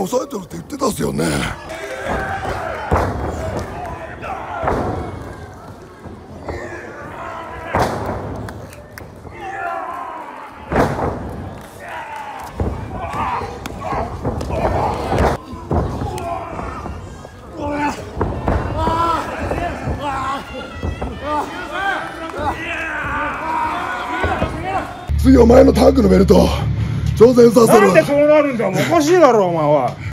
抑えてるって言ってたっすよね。次お前のタッグのベルト挑戦させろ。 なんでそうなるんだよ、おかしいだろお前は。